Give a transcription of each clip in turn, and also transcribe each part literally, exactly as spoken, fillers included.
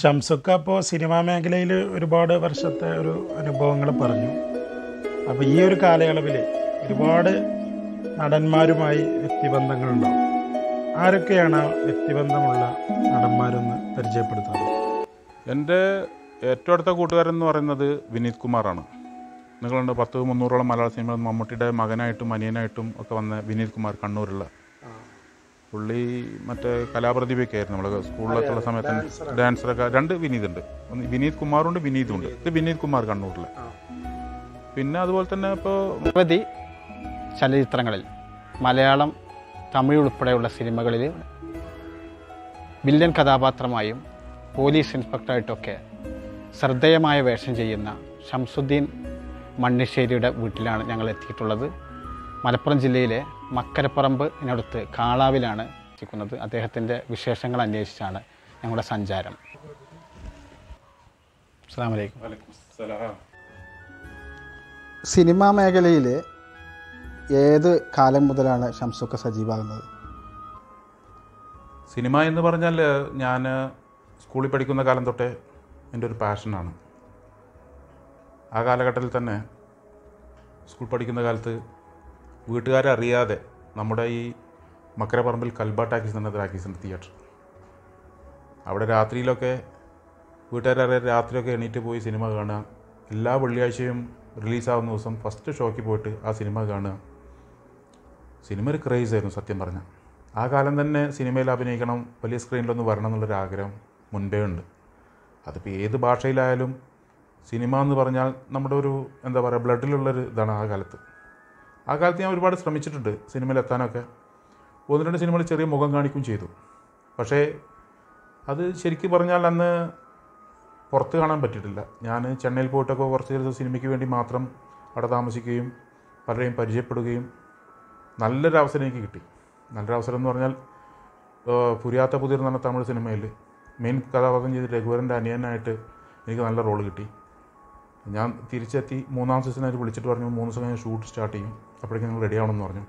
ഷംസുക്ക അപ്പോൾ സിനിമാ മേഖലയിൽ ഒരുപാട് വർഷത്തെ ഒരു അനുഭവങ്ങൾ പറഞ്ഞു. അപ്പോൾ ഈ ഒരു കാലയളവിൽ ഒരുപാട് നടന്മാരുമായി വ്യക്തിബന്ധങ്ങളുണ്ടാവും. ആരൊക്കെയാണ് ആ വ്യക്തിബന്ധമുള്ള നടന്മാരൊന്ന് പരിചയപ്പെടുത്തുന്നത്? എൻ്റെ ഏറ്റവും അടുത്ത കൂട്ടുകാരൻ എന്ന് പറയുന്നത് വിനീത് കുമാറാണ്. നിങ്ങളുണ്ട് പത്ത് മുന്നൂറോളം മലയാള സിനിമ മമ്മൂട്ടിയുടെ മകനായിട്ടും അനിയനായിട്ടും ഒക്കെ വന്ന വിനീത് കുമാർ, കണ്ണൂരുള്ള പുള്ളി. മറ്റേ കലാപ്രതിഭയൊക്കെ ആയിരുന്നു നമ്മൾ സ്കൂളിലൊക്കെ ഉള്ള സമയത്ത് ഡാൻസറൊക്കെ. രണ്ട് വിനീത് ഉണ്ട്, ഒന്ന് വിനീത് കുമാറുണ്ട് വിനീതും ഉണ്ട്. ഇത് വിനീത് കുമാർ കണ്ണൂരിലെ. പിന്നെ അതുപോലെ തന്നെ ഇപ്പോൾ നിരവധി ചലച്ചിത്രങ്ങളിൽ മലയാളം തമിഴ് ഉൾപ്പെടെയുള്ള സിനിമകളിൽ വില്ലൻ കഥാപാത്രമായും പോലീസ് ഇൻസ്പെക്ടറായിട്ടൊക്കെ ശ്രദ്ധേയമായ വേഷം ചെയ്യുന്ന ഷംസുദ്ദീൻ മണ്ണിശ്ശേരിയുടെ വീട്ടിലാണ് ഞങ്ങൾ എത്തിയിട്ടുള്ളത്. മലപ്പുറം ജില്ലയിലെ മക്കരപ്പറമ്പിനടുത്ത് കാളാവിലാണ് എത്തിക്കുന്നത്. അദ്ദേഹത്തിൻ്റെ വിശേഷങ്ങൾ അന്വേഷിച്ചാണ് ഞങ്ങളുടെ സഞ്ചാരം. അസ്സലാമു അലൈക്കും. സിനിമാ മേഖലയിൽ ഏത് കാലം മുതലാണ് ഷംസുക്ക സജീവമാകുന്നത്? സിനിമ എന്ന് പറഞ്ഞാൽ ഞാൻ സ്കൂളിൽ പഠിക്കുന്ന കാലം തൊട്ടേ എൻ്റെ ഒരു പാഷനാണ്. ആ കാലഘട്ടത്തിൽ തന്നെ സ്കൂൾ പഠിക്കുന്ന കാലത്ത് വീട്ടുകാരെ അറിയാതെ നമ്മുടെ ഈ മക്കരപ്പറമ്പിൽ കൽബ ടാക്കീസ് എന്ന ടാക്കീസിൻ്റെ തിയേറ്റർ, അവിടെ രാത്രിയിലൊക്കെ വീട്ടുകാരെ അറിയാതെ രാത്രിയൊക്കെ എണീറ്റ് പോയി സിനിമ കാണുക. എല്ലാ വെള്ളിയാഴ്ചയും റിലീസാവുന്ന ദിവസം ഫസ്റ്റ് ഷോയ്ക്ക് പോയിട്ട് ആ സിനിമ കാണുക. സിനിമ ഒരു ക്രേസായിരുന്നു സത്യം പറഞ്ഞാൽ. ആ കാലം തന്നെ സിനിമയിൽ അഭിനയിക്കണം, വലിയ സ്ക്രീനിലൊന്ന് വരണം എന്നുള്ളൊരാഗ്രഹം മുൻപേ ഉണ്ട്. അതിപ്പോൾ ഏത് ഭാഷയിലായാലും സിനിമ എന്ന് പറഞ്ഞാൽ നമ്മുടെ ഒരു എന്താ പറയുക ബ്ലഡിലുള്ളൊരു ഇതാണ്. ആ കാലത്ത് ആ കാലത്ത് ഞാൻ ഒരുപാട് ശ്രമിച്ചിട്ടുണ്ട് സിനിമയിലെത്താനൊക്കെ. ഒന്ന് രണ്ട് സിനിമകൾ ചെറിയ മുഖം കാണിക്കുകയും ചെയ്തു. പക്ഷേ അത് ശരിക്കും പറഞ്ഞാൽ അന്ന് പുറത്ത് കാണാൻ പറ്റിയിട്ടില്ല. ഞാൻ ചെന്നൈയിൽ പോയിട്ടൊക്കെ കുറച്ച് ദിവസം സിനിമയ്ക്ക് വേണ്ടി മാത്രം അവിടെ താമസിക്കുകയും പലരെയും പരിചയപ്പെടുകയും നല്ലൊരു അവസരം എനിക്ക് കിട്ടി. നല്ലൊരു അവസരം എന്ന് പറഞ്ഞാൽ പുരിയാത്ത പുതിർ എന്ന് പറഞ്ഞ തമിഴ് സിനിമയിൽ മെയിൻ കഥാപാത്രം ചെയ്ത് രഘുവരൻ്റെ അനിയനായിട്ട് എനിക്ക് നല്ല റോള് കിട്ടി. ഞാൻ തിരിച്ചെത്തി മൂന്നാം സീസണായിട്ട് വിളിച്ചിട്ട് പറഞ്ഞു മൂന്ന് ദിവസം കഴിഞ്ഞ് ഷൂട്ട് സ്റ്റാർട്ട് ചെയ്യും, അപ്പോഴേക്കും നിങ്ങൾ റെഡി ആവണമെന്ന് പറഞ്ഞു.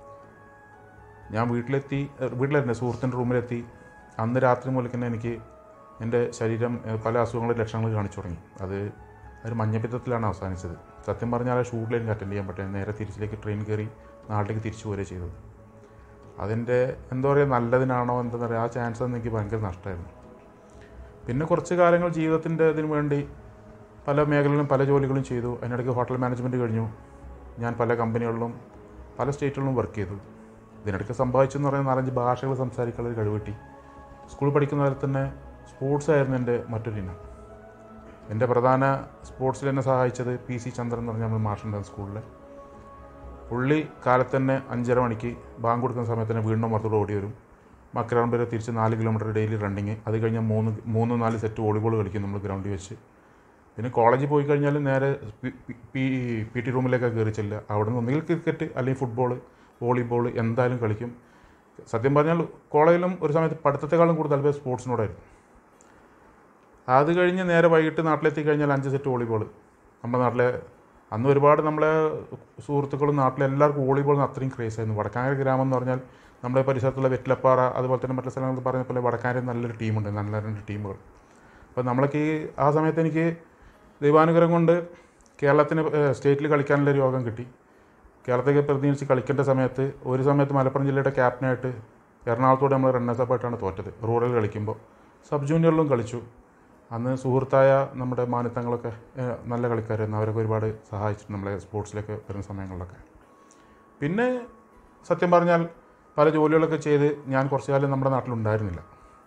ഞാൻ വീട്ടിലെത്തി, വീട്ടിലെത്തി സുഹൃത്തിൻ്റെ റൂമിലെത്തി. അന്ന് രാത്രി മുതൽ തന്നെ എനിക്ക് എൻ്റെ ശരീരം പല അസുഖങ്ങളുടെ ലക്ഷണങ്ങൾ കാണിച്ചു തുടങ്ങി. അത് ഒരു മഞ്ഞപ്പിത്തത്തിലാണ് അവസാനിച്ചത്. സത്യം പറഞ്ഞാൽ ആ ഷൂട്ടിൽ എനിക്ക് അറ്റൻഡ് ചെയ്യാൻ പറ്റില്ല. നേരെ തിരിച്ചിലേക്ക് ട്രെയിൻ കയറി നാട്ടിലേക്ക് തിരിച്ചു പോരുക ചെയ്തത്. അതിൻ്റെ എന്താ പറയുക നല്ലതിനാണോ എന്താ പറയുക ആ ചാൻസ് എനിക്ക് ഭയങ്കര നഷ്ടമായിരുന്നു. പിന്നെ കുറച്ച് കാലങ്ങൾ ജീവിതത്തിൻ്റെ ഇതിനു വേണ്ടി പല മേഖലകളിലും പല ജോലികളും ചെയ്തു. അതിനിടയ്ക്ക് ഹോട്ടൽ മാനേജ്മെൻറ്റ് കഴിഞ്ഞു. ഞാൻ പല കമ്പനികളിലും പല സ്റ്റേറ്റുകളിലും വർക്ക് ചെയ്തു. ഇതിനിടയ്ക്ക് സമ്പാദിച്ചെന്ന് പറയുന്ന നാലഞ്ച് ഭാഷകൾ സംസാരിക്കാനുള്ള കഴിവ് കിട്ടി. സ്കൂൾ പഠിക്കുന്ന കാലത്ത് തന്നെ സ്പോർട്സ് ആയിരുന്നു എൻ്റെ മറ്റൊരു ഇനം. എൻ്റെ പ്രധാന സ്പോർട്സിൽ എന്നെ സഹായിച്ചത് പി സി ചന്ദ്രൻ എന്ന് പറഞ്ഞാൽ നമ്മൾ മാഷുണ്ടായിരുന്നു സ്കൂളിൽ. പുള്ളി കാലത്ത് തന്നെ അഞ്ചര മണിക്ക് ബാങ്ക് കൊടുക്കുന്ന സമയത്ത് തന്നെ വീണ്ടും പുറത്തോട് ഓടി വരും. മക്കരപ്പറമ്പ് വരെ തിരിച്ച് നാല് കിലോമീറ്റർ ഡെയിലി റണ്ണിങ്. അത് കഴിഞ്ഞാൽ മൂന്ന് മൂന്ന് നാല് സെറ്റ് വോളിബോൾ കളിക്കും നമ്മൾ ഗ്രൗണ്ടിൽ വെച്ച്. പിന്നെ കോളേജിൽ പോയി കഴിഞ്ഞാൽ നേരെ പി പി ടി റൂമിലേക്കൊക്കെ കയറി ചെല്ലുക. അവിടെ നിന്ന് ഒന്നുകിൽ ക്രിക്കറ്റ് അല്ലെങ്കിൽ ഫുട്ബോൾ വോളിബോൾ എന്തായാലും കളിക്കും. സത്യം പറഞ്ഞാൽ കോളേജിലും ഒരു സമയത്ത് പഠിത്തത്തെക്കാളും കൂടുതൽ താല്പര്യം സ്പോർട്സിനോടായിരുന്നു. അത് കഴിഞ്ഞ് നേരെ വൈകിട്ട് നാട്ടിലെത്തി കഴിഞ്ഞാൽ അഞ്ച് സെറ്റ് വോളിബോൾ. നമ്മുടെ നാട്ടിലെ അന്ന് ഒരുപാട് നമ്മളെ സുഹൃത്തുക്കളും നാട്ടിലെ എല്ലാവർക്കും വോളിബോളിന് അത്രയും ക്രേസ് ആയിരുന്നു. വടക്കാനര ഗ്രാമം എന്ന് പറഞ്ഞാൽ നമ്മുടെ പരിസരത്തുള്ള വെറ്റിലപ്പാറ അതുപോലെ തന്നെ മറ്റു സ്ഥലങ്ങൾ പറഞ്ഞ പോലെ വടക്കാനര നല്ലൊരു ടീമുണ്ട്, നല്ല രണ്ട് ടീമുകൾ. അപ്പോൾ നമ്മളൊക്കെ ഈ ആ സമയത്ത് എനിക്ക് ദൈവാനുഗ്രഹം കൊണ്ട് കേരളത്തിന് സ്റ്റേറ്റിൽ കളിക്കാനുള്ളൊരു യോഗം കിട്ടി. കേരളത്തേക്ക് പ്രതിനിധിച്ച് കളിക്കേണ്ട സമയത്ത് ഒരു സമയത്ത് മലപ്പുറം ജില്ലയുടെ ക്യാപ്റ്റനായിട്ട് എറണാകുളത്തോടെ നമ്മൾ റണ്ണേഴ്സ് അപ്പായിട്ടാണ് തോറ്റത്. റൂറൽ കളിക്കുമ്പോൾ സബ് ജൂനിയറിലും കളിച്ചു. അന്ന് സുഹൃത്തായ നമ്മുടെ മാനിത്തങ്ങളൊക്കെ നല്ല കളിക്കാരായിരുന്നു. അവരൊക്കെ ഒരുപാട് സഹായിച്ചിട്ടുണ്ട് നമ്മളെ സ്പോർട്സിലൊക്കെ വരുന്ന സമയങ്ങളിലൊക്കെ. പിന്നെ സത്യം പറഞ്ഞാൽ പല ജോലികളൊക്കെ ചെയ്ത് ഞാൻ കുറച്ച് കാലം നമ്മുടെ നാട്ടിലുണ്ടായിരുന്നില്ല.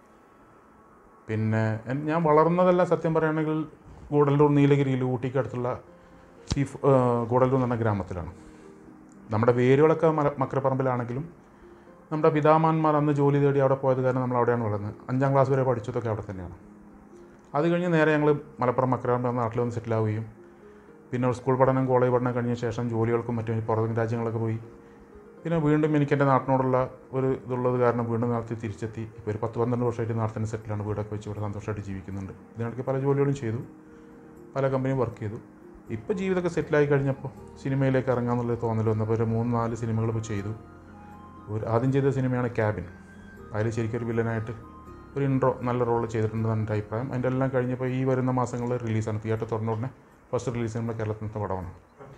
പിന്നെ ഞാൻ വളർന്നതെല്ലാം സത്യം പറയുകയാണെങ്കിൽ ഗൂഡല്ലൂർ നീലഗിരിയിൽ ഊട്ടിക്ക് അടുത്തുള്ള സീ ഗൂഡല്ലൂർ എന്ന് പറഞ്ഞ ഗ്രാമത്തിലാണ്. നമ്മുടെ വേരുകളൊക്കെ മല മക്കരപ്പറമ്പിലാണെങ്കിലും നമ്മുടെ പിതാമഹന്മാർ അന്ന് ജോലി തേടി അവിടെ പോയത് കാരണം നമ്മൾ അവിടെയാണ് വളർന്നത്. അഞ്ചാം ക്ലാസ് വരെ പഠിച്ചതൊക്കെ അവിടെ തന്നെയാണ്. അത് കഴിഞ്ഞ് നേരെ ഞങ്ങൾ മലപ്പുറം മക്കരപ്പറമ്പ് എന്ന നാട്ടിൽ വന്ന് സെറ്റിലാവുകയും പിന്നെ സ്കൂൾ പഠനം കോളേജ് പഠനം കഴിഞ്ഞ ശേഷം ജോലികൾക്കും മറ്റും പുറം രാജ്യങ്ങളൊക്കെ പോയി. പിന്നെ വീണ്ടും എനിക്ക് എൻ്റെ നാട്ടിനോടുള്ള ഒരു ഇതുള്ളത് കാരണം വീണ്ടും നാട്ടിൽ തിരിച്ചെത്തി. ഇപ്പോൾ ഒരു പത്ത് പന്ത്രണ്ട് വർഷമായിട്ട് നാട്ടിൽ തന്നെ സെറ്റിലാണ്. വീടൊക്കെ വെച്ച് ഇവിടെ സന്തോഷമായിട്ട് ജീവിക്കുന്നുണ്ട്. ഇതിനിടയ്ക്ക് പല ജോലികളും ചെയ്തു, പല കമ്പനിയും വർക്ക് ചെയ്തു. ഇപ്പോൾ ജീവിതമൊക്കെ സെറ്റിലായി കഴിഞ്ഞപ്പോൾ സിനിമയിലേക്ക് ഇറങ്ങാമെന്നുള്ളത് തോന്നൽ വന്നപ്പോൾ ഒരു മൂന്ന് നാല് സിനിമകൾ ഇപ്പോൾ ചെയ്തു. ഒരു ആദ്യം ചെയ്ത സിനിമയാണ് ക്യാബിൻ. അതിൽ ശരിക്കും ഒരു വില്ലനായിട്ട് ഒരു ഇൻട്രോ നല്ല റോൾ ചെയ്തിട്ടുണ്ടെന്ന് എൻ്റെ അഭിപ്രായം. അതിൻ്റെ എല്ലാം കഴിഞ്ഞപ്പോൾ ഈ വരുന്ന മാസങ്ങളിൽ റിലീസാണ്. തിയേറ്റർ തുറന്ന ഉടനെ ഫസ്റ്റ് റിലീസ് നമ്മുടെ കേരളത്തിലത്തെ പടമാണ്.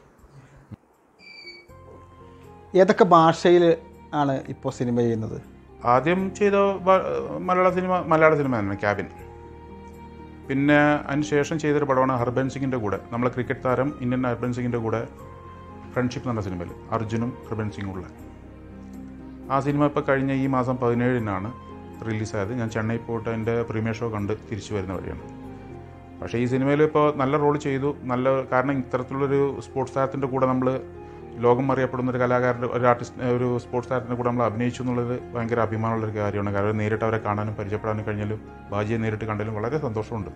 ഏതൊക്കെ ഭാഷയിൽ ആണ് ഇപ്പോൾ സിനിമ ചെയ്യുന്നത്? ആദ്യം ചെയ്ത മലയാള സിനിമ മലയാള സിനിമ തന്നെ ക്യാബിൻ. പിന്നെ അതിന് ശേഷം ചെയ്തൊരു പടമാണ് ഹർബൻ സിംഗിൻ്റെ കൂടെ, നമ്മളെ ക്രിക്കറ്റ് താരം ഇന്ത്യൻ ഹർബൻ സിംഗിൻ്റെ കൂടെ ഫ്രണ്ട്ഷിപ്പ് എന്ന സിനിമയിൽ അർജുനും ഹർബൻ സിംഗും ഉള്ള ആ സിനിമ ഇപ്പോൾ കഴിഞ്ഞ ഈ മാസം പതിനേഴിനാണ് റിലീസായത്. ഞാൻ ചെന്നൈ പോയിട്ട് അതിൻ്റെ പ്രീമിയർ ഷോ കണ്ട് തിരിച്ചു വരുന്ന വഴിയാണ്. പക്ഷേ ഈ സിനിമയിൽ ഇപ്പോൾ നല്ല റോൾ ചെയ്തു. നല്ല കാരണം ഇത്തരത്തിലുള്ളൊരു സ്പോർട്സ് താരത്തിൻ്റെ കൂടെ നമ്മൾ ലോകം അറിയപ്പെടുന്ന ഒരു കലാകാരൻ്റെ ഒരു ആർട്ടിസ്റ്റ് ഒരു സ്പോർട്സ് താരത്തിൻ്റെ കൂടെ നമ്മൾ അഭിനയിച്ചു എന്നുള്ളത് ഭയങ്കര അഭിമാനമുള്ളൊരു കാര്യമാണ്. കാരണം നേരിട്ട് അവരെ കാണാനും പരിചയപ്പെടാനും കഴിഞ്ഞാലും ബാജിയെ നേരിട്ട് കണ്ടാലും വളരെ സന്തോഷമുണ്ട്.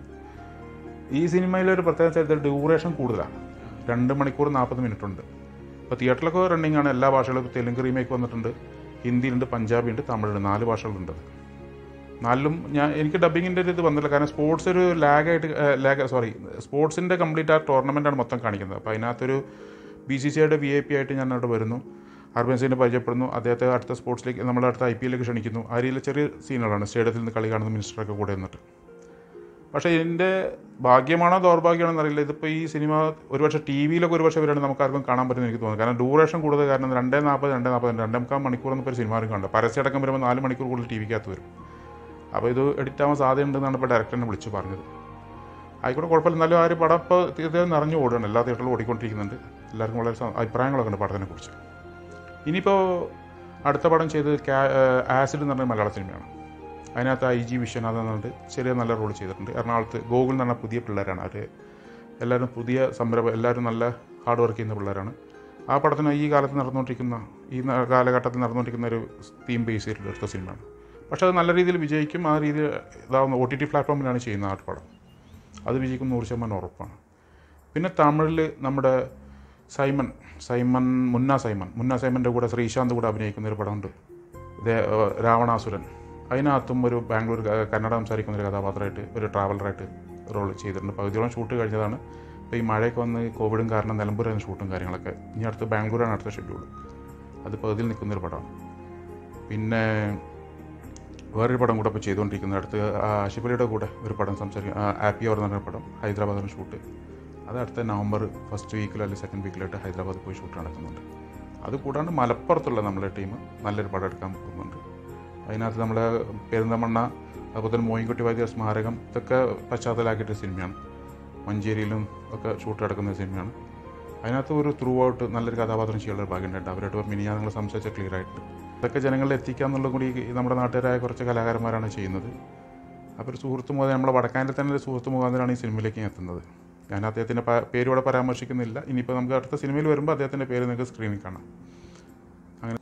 ഈ സിനിമയിലൊരു പ്രത്യേകത വെച്ചാൽ ഡ്യൂറേഷൻ കൂടുതലാണ്. രണ്ട് മണിക്കൂർ നാൽപ്പത് മിനിറ്റ് ഉണ്ട്. ഇപ്പോൾ തിയേറ്ററിലൊക്കെ റണ്ണിങ് ആണ്. എല്ലാ ഭാഷകളും തെലുങ്ക് റീമേക്ക് വന്നിട്ടുണ്ട്, ഹിന്ദിയുണ്ട്, പഞ്ചാബി ഉണ്ട്, തമിഴുണ്ട്, നാല് ഭാഷകളുണ്ട്. നാലിലും ഞാൻ എനിക്ക് ഡബ്ബിങ്ങിൻ്റെ ഒരു ഇത് വന്നില്ല. കാരണം സ്പോർട്സ് ഒരു ലാഗായിട്ട് ലാഗ് സോറി സ്പോർട്സിൻ്റെ കംപ്ലീറ്റ് ആ ടൂർണമെൻറ്റാണ് മൊത്തം കാണിക്കുന്നത്. അപ്പോൾ അതിനകത്തൊരു ബി സി സി ഐയുടെ വി ഐ പി ആയിട്ട് ഞാൻ അവിടെ വരുന്നു, ഹർബൻ സിംഗിനെ പരിചയപ്പെടുന്നു, അദ്ദേഹത്തെ അടുത്ത സ്പോർട്സിലേക്ക് നമ്മൾ അടുത്ത ഐ പി എല്ലിലേക്ക് ക്ഷണിക്കുന്നു. ആ രീതിയിൽ ചെറിയ സീനുകളാണ് സ്റ്റേഡിയത്തിൽ നിന്ന് കളി കാണുന്ന മിനിസ്റ്ററൊക്കെ കൂടെ നിന്നിട്ട്. പക്ഷേ എൻ്റെ ഭാഗ്യമാണോ ദൗർഭാഗ്യമാണോ എന്നറിയില്ല. ഇതിപ്പോൾ ഈ സിനിമ ഒരുപക്ഷെ ടി വിയിലൊക്കെ ഒരുപക്ഷെ വരാണ്ട് നമുക്ക് ആർക്കും കാണാൻ പറ്റുമെന്ന് എനിക്ക് തോന്നുന്നു. കാരണം ഡ്യൂറേഷൻ കൂടുതൽ. കാരണം രണ്ടേ നാൽപ്പത് രണ്ടേ നാൽപ്പത് രണ്ടേ മുക്കാൽ മണിക്കൂറൊന്നും ഇപ്പോൾ ഒരു സിനിമ ആരും കണ്ടു. പരസ്യം അടക്കം വരുമ്പോൾ നാല് മണിക്കൂർ കൂടുതൽ ടി വിക്കകത്ത് വരും. അപ്പോൾ ഇത് എഡിറ്റ് ആവാൻ സാധ്യതയുണ്ടെന്നാണ് ഇപ്പോൾ ഡയറക്ടറിനെ വിളിച്ച് പറഞ്ഞത്. ആയിക്കോട്ടെ, കുഴപ്പമില്ല. എന്നാലും ആ ഒരു പടം ഇപ്പോൾ തീർച്ചയായും നിറഞ്ഞു ഓടുകയാണ്. എല്ലാ തിയേറ്ററിലും ഓടിക്കൊണ്ടിരിക്കുന്നുണ്ട്. എല്ലാവർക്കും വളരെ അഭിപ്രായങ്ങളൊക്കെ ഉണ്ട് പടത്തിനെക്കുറിച്ച്. ഇനിയിപ്പോൾ അടുത്ത പടം ചെയ്തത് ക്യാ ആസിഡ് എന്ന് പറഞ്ഞ മലയാള സിനിമയാണ്. അതിനകത്ത് ഐ ജി വിശ്വനാഥൻ എന്ന് പറഞ്ഞിട്ട് ചെറിയ നല്ല റോൾ ചെയ്തിട്ടുണ്ട്. എറണാകുളത്ത് ഗോകുൽ എന്ന് പറഞ്ഞ പുതിയ പിള്ളേരാണ്. അവർ എല്ലാവരും പുതിയ സംരംഭം, എല്ലാവരും നല്ല ഹാർഡ് വർക്ക് ചെയ്യുന്ന പിള്ളേരാണ്. ആ പടത്തിന് ഈ കാലത്ത് നടന്നുകൊണ്ടിരിക്കുന്ന ഈ കാലഘട്ടത്തിൽ നടന്നുകൊണ്ടിരിക്കുന്ന ഒരു തീം ബേസ് ചെയ്തിട്ടുള്ള എടുത്ത സിനിമയാണ്. പക്ഷേ അത് നല്ല രീതിയിൽ വിജയിക്കും. ആ രീതിയിൽ ഇതാവുന്ന ഒ ടി ടി പ്ലാറ്റ്ഫോമിലാണ് ചെയ്യുന്ന ആ പടം. അത് വിജയിക്കും നൂറ് ശതമാനം ഉറപ്പാണ്. പിന്നെ തമിഴിൽ നമ്മുടെ സൈമൺ സൈമൺ മുന്ന സൈമൺ മുന്ന സൈമൻ്റെ കൂടെ ശ്രീശാന്ത് കൂടെ അഭിനയിക്കുന്ന ഒരു പടമുണ്ട്, രാവണാസുരൻ. അതിനകത്തും ഒരു ബാംഗ്ലൂർ കന്നഡ സംസാരിക്കുന്ന ഒരു കഥാപാത്രമായിട്ട് ഒരു ട്രാവലറായിട്ട് റോൾ ചെയ്തിട്ടുണ്ട്. പകുതിയോളം ഷൂട്ട് കഴിഞ്ഞതാണ്. ഇപ്പോൾ ഈ മഴയൊക്കെ വന്ന് കോവിഡും കാരണം നിലമ്പൂരാണ് ഷൂട്ടും കാര്യങ്ങളൊക്കെ. ഇനി അടുത്ത് ബാംഗ്ലൂരാണ് അടുത്ത ഷെഡ്യൂൾ. അത് പകുതിയിൽ നിൽക്കുന്നൊരു പടമാണ്. പിന്നെ വേറൊരു പടം കൂടെ ഇപ്പോൾ ചെയ്തുകൊണ്ടിരിക്കുന്നത് അടുത്ത് ആഷിഫലിയുടെ കൂടെ ഒരു പടം സംസാരിക്കും, ആപ്പി അവർ എന്ന് പറഞ്ഞ പടം ഹൈദരാബാദിന് ഷൂട്ട്. അത് അടുത്ത നവംബർ ഫസ്റ്റ് വീക്കിലോ അല്ലെങ്കിൽ സെക്കൻഡ് വീക്കിലായിട്ട് ഹൈദരാബാദ് പോയി ഷൂട്ട് നടക്കുന്നുണ്ട്. അത് കൂടാണ്ട് മലപ്പുറത്തുള്ള നമ്മളെ ടീം നല്ലൊരു പടം എടുക്കാൻ പോകുന്നുണ്ട്. അതിനകത്ത് നമ്മളെ പെരിന്തമണ്ണ, അതുപോലെ തന്നെ മോയിൻകുട്ടി വൈദ്യ സ്മാരകം, ഇതൊക്കെ പശ്ചാത്തലമാക്കിയിട്ട് സിനിമയാണ്. മഞ്ചേരിയിലും ഒക്കെ ഷൂട്ട് നടക്കുന്ന സിനിമയാണ്. അതിനകത്ത് ഒരു ത്രൂ ഔട്ട് നല്ലൊരു കഥാപാത്രം ചെയ്യാനുള്ള ഭാഗ്യമുണ്ട്. അവരായിട്ട് മിനിഞ്ഞാന്ന് നിങ്ങൾ സംസാരിച്ച ക്ലിയർ ആയിട്ട് ഇതൊക്കെ ജനങ്ങളിൽ എത്തിക്കുക എന്നുള്ളത് കൂടി നമ്മുടെ നാട്ടുകാരായ കുറച്ച് കലാകാരന്മാരാണ് ചെയ്യുന്നത്. അപ്പോൾ ഒരു സുഹൃത്ത് മുഖാന്തരം നമ്മുടെ വടക്കാനിൽ തന്നെ ഒരു സുഹൃത്ത് മുഖാന്തരമാണ് ഈ സിനിമയിലേക്ക് എത്തുന്നത്. ഞാൻ അദ്ദേഹത്തിൻ്റെ പേര് ഇവിടെ പരാമർശിക്കുന്നില്ല. ഇനിയിപ്പോൾ നമുക്ക് അടുത്ത സിനിമയിൽ വരുമ്പോൾ അദ്ദേഹത്തിൻ്റെ പേര് നിങ്ങൾക്ക് സ്ക്രീനിൽ കാണാം. അങ്ങനെ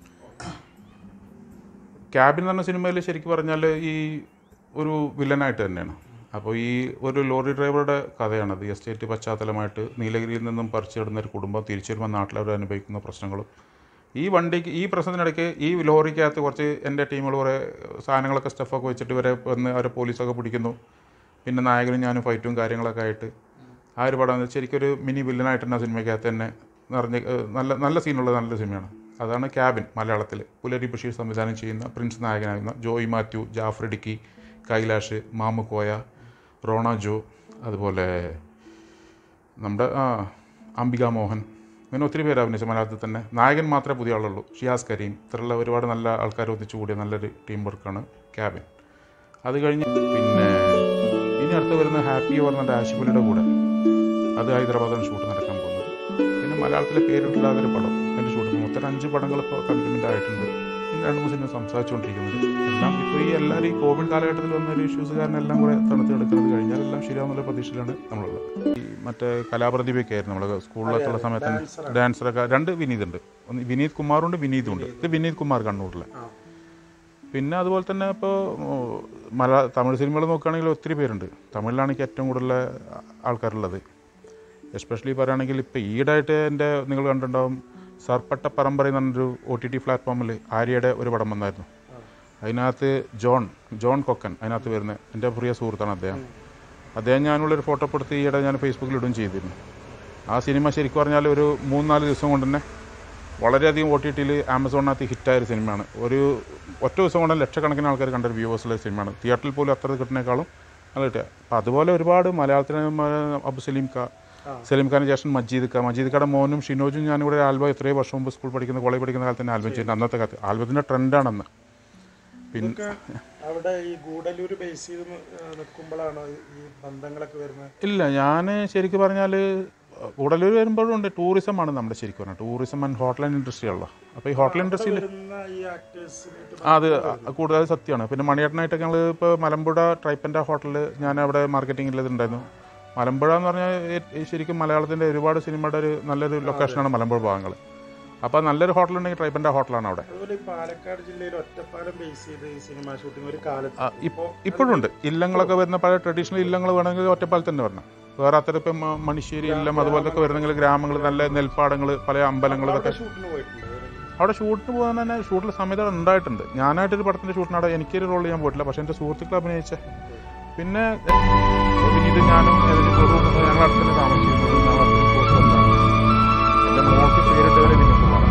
ക്യാബിൻ എന്ന് പറഞ്ഞ സിനിമയിൽ ശരിക്കും പറഞ്ഞാൽ ഈ ഒരു വില്ലനായിട്ട് തന്നെയാണ്. അപ്പോൾ ഈ ഒരു ലോറി ഡ്രൈവറുടെ കഥയാണത്. എസ്റ്റേറ്റ് പശ്ചാത്തലമായിട്ട് നീലഗിരിയിൽ നിന്നും പറിച്ചിടുന്ന ഒരു കുടുംബം തിരിച്ചു വരുമ്പോൾ നാട്ടിലവർ അനുഭവിക്കുന്ന പ്രശ്നങ്ങളും ഈ വണ്ടിക്ക് ഈ പ്രശ്നത്തിനിടയ്ക്ക് ഈ ലോറിക്കകത്ത് കുറച്ച് എൻ്റെ ടീമുകൾ കുറേ സാധനങ്ങളൊക്കെ സ്റ്റഫൊക്കെ വെച്ചിട്ട് ഇവരെ വന്ന് അവരെ പോലീസൊക്കെ പിടിക്കുന്നു. പിന്നെ നായകനും ഞാനും ഫൈറ്റും കാര്യങ്ങളൊക്കെ ആയിട്ട് ആ ഒരു പടം ശരിക്കൊരു മിനി വില്ലനായിട്ടാണ് ആ സിനിമയ്ക്കകത്ത് തന്നെ നിറഞ്ഞ നല്ല നല്ല സീനുള്ള നല്ലൊരു സിനിമയാണ്. അതാണ് ക്യാബിൻ. മലയാളത്തിൽ പുലരി ബഷീർ സംവിധാനം ചെയ്യുന്ന, പ്രിൻസ് നായകനാകുന്ന, ജോയ് മാത്യു, ജാഫർ ഇടുക്കി, കൈലാഷ്, മാമുക്കോയ, റോണ ജോ, അതുപോലെ നമ്മുടെ ആ അംബിക മോഹൻ, അങ്ങനെ ഒത്തിരി പേര് അഭിനയിച്ച മലയാളത്തിൽ തന്നെ. നായകൻ മാത്രമേ പുതിയ ആളുള്ളൂ, ഷിയാസ് കരീം. ഇത്തരമുള്ള ഒരുപാട് നല്ല ആൾക്കാർ ഒന്നിച്ചു കൂടിയ നല്ലൊരു ടീം വർക്കാണ് ക്യാബിൻ. അത് കഴിഞ്ഞ് പിന്നെ ഇനി അടുത്ത് വരുന്ന ഹാപ്പി പറഞ്ഞ ആഷിഫലിയുടെ കൂടെ, അത് ഹൈദരാബാദിലാണ് ഷൂട്ട് നടക്കാൻ പോകുന്നത്. പിന്നെ മലയാളത്തിലെ പേരിട്ടില്ലാതൊരു പടം എൻ്റെ ഷൂട്ട് മൊത്തം അഞ്ച് പടങ്ങൾ ഇപ്പോൾ കമ്മിറ്റ്മെൻ്റ് ആയിട്ടുണ്ട്. രണ്ട് മൂന്ന് സിനിമ സംസാരിച്ചുകൊണ്ടിരിക്കുന്നത് എല്ലാം ഇപ്പോൾ ഈ എല്ലാവരും ഈ കോവിഡ് കാലഘട്ടത്തിൽ വന്നൊരു ഇഷ്യൂസ് കാരണം എല്ലാം കൂടെ തണുത്ത് എടുക്കുന്നത് കഴിഞ്ഞാൽ എല്ലാം ശരിയാവുന്നുള്ള പ്രതീക്ഷയിലാണ് നമ്മളുള്ളത്. ഈ മറ്റേ കലാപ്രതിഭയൊക്കെ ആയിരുന്നു നമ്മൾ സ്കൂളിലൊക്കെയുള്ള സമയത്ത് ഡാൻസറൊക്കെ രണ്ട് വിനീത് ഉണ്ട്. ഒന്ന് വിനീത് കുമാറുണ്ട്, വിനീതും ഉണ്ട്. ഇത് വിനീത് കുമാർ കണ്ണൂരിലെ. പിന്നെ അതുപോലെ തന്നെ ഇപ്പോൾ മലയാള തമിഴ് സിനിമകൾ നോക്കുകയാണെങ്കിൽ ഒത്തിരി പേരുണ്ട്. തമിഴിലാണ് എനിക്ക് ഏറ്റവും കൂടുതൽ ആൾക്കാരുള്ളത്. എസ്പെഷ്യലി പറയുകയാണെങ്കിൽ ഇപ്പോൾ ഈടായിട്ട് എൻ്റെ നിങ്ങൾ കണ്ടിട്ടുണ്ടാവും സർപ്പട്ട പരമ്പര എന്ന് പറഞ്ഞൊരു ഒ ടി ടി പ്ലാറ്റ്ഫോമിൽ ആര്യയുടെ ഒരു പടം വന്നായിരുന്നു. അതിനകത്ത് ജോൺ ജോൺ കൊക്കൻ അതിനകത്ത് വരുന്നത് എൻ്റെ പ്രിയ സുഹൃത്താണ് അദ്ദേഹം. അദ്ദേഹം ഞാനുള്ളൊരു ഫോട്ടോ എടുത്ത് ഈയിടെ ഞാൻ ഫേസ്ബുക്കിൽ ഇടുകയും ചെയ്തിരുന്നു. ആ സിനിമ ശരിക്കും പറഞ്ഞാൽ ഒരു മൂന്നാല് ദിവസം കൊണ്ട് തന്നെ വളരെയധികം ഒ ടി ടിയിൽ ആമസോണിനകത്ത് ഹിറ്റായൊരു സിനിമയാണ്. ഒരു ഒറ്റ ദിവസം കൊണ്ട് ലക്ഷക്കണക്കിന് ആൾക്കാർ കണ്ടൊരു വ്യൂവേഴ്സുള്ള സിനിമയാണ്. തിയേറ്ററിൽ പോലും അത്ര കിട്ടുന്നേക്കാളും നല്ല കിട്ടുക. അപ്പം അതുപോലെ ഒരുപാട് മലയാളത്തിന് അബു സലീം ഖാ, സലീം ഖാൻ്റെ ജേഷൻ മജീദ് ഖാ, മജീദ് ഖായുടെ മോനും ഷിനോജും ഞാനും കൂടെ ആൽബം എത്രയോ വർഷം മുമ്പ് സ്കൂൾ പഠിക്കുന്ന കോളേജ് പഠിക്കുന്ന കാലത്ത് തന്നെ ആൽബം ചെയ്യുന്നത്. അന്നത്തെ കാലത്ത് ആൽബത്തിൻ്റെ ട്രെൻഡാണെന്ന്. പിന്നെ അവിടെ ഈ ഗൂഡല്ലൂർ ബേസ് ചെയ്ത് നിൽക്കുമ്പോഴാണ് ഈ ബന്ധങ്ങളൊക്കെ വരുന്നത്? ഇല്ല, ഞാൻ ശരിക്കും പറഞ്ഞാൽ ഗൂഡല്ലൂർ വരുമ്പോഴും ഉണ്ട്. ടൂറിസമാണ് നമ്മുടെ ശരിക്കും പറഞ്ഞാൽ tourism and hotel and industry ഉള്ള. അപ്പോൾ ഈ ഹോട്ടൽ ഇൻഡസ്ട്രിയിൽ അത് കൂടുതൽ സത്യമാണ്. പിന്നെ മണിയേട്ടനായിട്ടൊക്കെ ഞങ്ങൾ ഇപ്പോൾ മലമ്പുഴ ട്രൈപ്പൻ്റെ ഹോട്ടലിൽ ഞാൻ അവിടെ മാർക്കറ്റിങ്ങിലുണ്ടായിരുന്നു. മലമ്പുഴ എന്ന് പറഞ്ഞാൽ ശരിക്കും മലയാളത്തിൻ്റെ ഒരുപാട് സിനിമയുടെ ഒരു നല്ലൊരു ലൊക്കേഷനാണ് മലമ്പുഴ ഭാഗങ്ങൾ. അപ്പോൾ നല്ലൊരു ഹോട്ടലുണ്ടെങ്കിൽ ട്രൈപ്പൻ്റെ ഹോട്ടലാണ് അവിടെ. പാലക്കാട് ജില്ലയിൽ ഒറ്റപ്പാലം ബേസ് ചെയ്ത് സിനിമ ഷൂട്ടിംഗ് ഒരു കാലത്ത് ഇപ്പോഴുണ്ട്. ഇല്ലങ്ങളൊക്കെ വരുന്ന പല ട്രഡീഷണൽ ഇല്ലങ്ങൾ വേണമെങ്കിൽ ഒറ്റപ്പാലത്ത് തന്നെ വരണം. വേറെ അത്ര ഇപ്പം മണിശ്ശേരി ഇല്ലം അതുപോലൊക്കെ വരുന്നെങ്കിൽ ഗ്രാമങ്ങൾ നല്ല നെൽപ്പാടങ്ങൾ പല അമ്പലങ്ങളൊക്കെ അവിടെ ഷൂട്ടിന് പോകാൻ തന്നെ ഷൂട്ടിൽ സമയത്ത് ഉണ്ടായിട്ടുണ്ട്. ഞാനായിട്ടൊരു പടത്തിൻ്റെ ഷൂട്ടിന് അവിടെ എനിക്കൊരു റോൾ ചെയ്യാൻ പോയിട്ടില്ല, പക്ഷേ എൻ്റെ സുഹൃത്തുക്കൾ അഭിനയിച്ച പിന്നെ ഇത് ഞാനും ഞങ്ങൾ അടുത്തന്നെ താമസിക്കുന്നത്. എൻ്റെ മോൾക്ക് പേരിട്ട് വരെ വിനീത്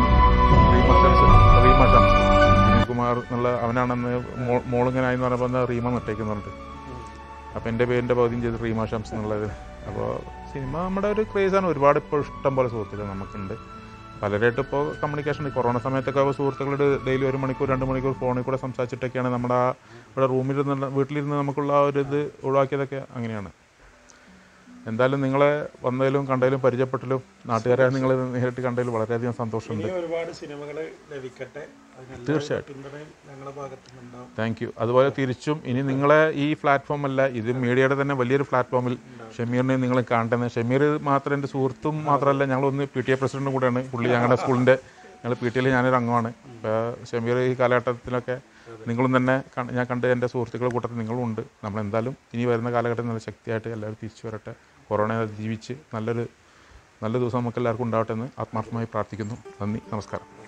റീമ ഷംസ് വിനീത് കുമാർ എന്നുള്ള അവനാണെന്ന് മോളിങ്ങനെ എന്ന് പറഞ്ഞപ്പോൾ റീമ നിട്ടേക്കെന്ന് പറഞ്ഞിട്ട് അപ്പോൾ എൻ്റെ പേരിൻ്റെ പകുതിയും ചെയ്ത് റീമ ഷംസ് എന്നുള്ളത്. അപ്പോൾ സിനിമ നമ്മുടെ ഒരു ക്രേസാണ്. ഒരുപാട് ഇപ്പോൾ ഇഷ്ടം പോലെ സുഹൃത്തുക്കൾ നമുക്കുണ്ട്. പലരായിട്ട് ഇപ്പോൾ കമ്മ്യൂണിക്കേഷൻ കൊറോണ സമയത്തൊക്കെ സുഹൃത്തുക്കളുടെ ഡെയിലി ഒരു മണിക്കൂർ രണ്ട് മണിക്കൂർ ഫോണിൽ കൂടെ സംസാരിച്ചിട്ടൊക്കെയാണ് നമ്മുടെ ആ ഇവിടെ റൂമിലിരുന്ന് വീട്ടിലിരുന്ന് നമുക്കുള്ള ആ ഒരു ഇത് ഒഴിവാക്കിയതൊക്കെ അങ്ങനെയാണ്. എന്തായാലും നിങ്ങളെ വന്നതിലും കണ്ടതിലും പരിചയപ്പെട്ടതിലും നാട്ടുകാരെ നിങ്ങൾ നേരിട്ട് കണ്ടതിലും വളരെയധികം സന്തോഷമുണ്ട്. ഒരുപാട് സിനിമകൾ ലഭിക്കട്ടെ. തീർച്ചയായിട്ടും താങ്ക് യു. അതുപോലെ തിരിച്ചും ഇനി നിങ്ങളെ ഈ പ്ലാറ്റ്ഫോം അല്ല, ഇത് മീഡിയയുടെ തന്നെ വലിയൊരു പ്ലാറ്റ്ഫോമിൽ ഷമീറിനെ നിങ്ങൾ കാണുന്നത്. ഷമീർ മാത്രം എൻ്റെ സുഹൃത്തും മാത്രമല്ല, ഞങ്ങളൊന്ന് പി ടി എ പ്രസിഡൻറ്റും കൂടെയാണ്. പുള്ളി ഞങ്ങളുടെ സ്കൂളിൻ്റെ ഞങ്ങൾ പി ടി എയിൽ ഞാനൊരു അംഗമാണ്. അപ്പോൾ ഷമീർ ഈ കാലഘട്ടത്തിലൊക്കെ നിങ്ങളും തന്നെ ഞാൻ കണ്ട് എൻ്റെ സുഹൃത്തുക്കളുടെ കൂട്ടത്തിൽ നിങ്ങളും ഉണ്ട്. നമ്മളെന്തായാലും ഇനി വരുന്ന കാലഘട്ടത്തിൽ നല്ല ശക്തിയായിട്ട് എല്ലാവരും തിരിച്ചു വരട്ടെ. കൊറോണയെ അതിജീവിച്ച് നല്ലൊരു നല്ല ദിവസം നമുക്ക് എല്ലാവർക്കും ഉണ്ടാവട്ടെ എന്ന് ആത്മാർത്ഥമായി പ്രാർത്ഥിക്കുന്നു. നന്ദി, നമസ്കാരം.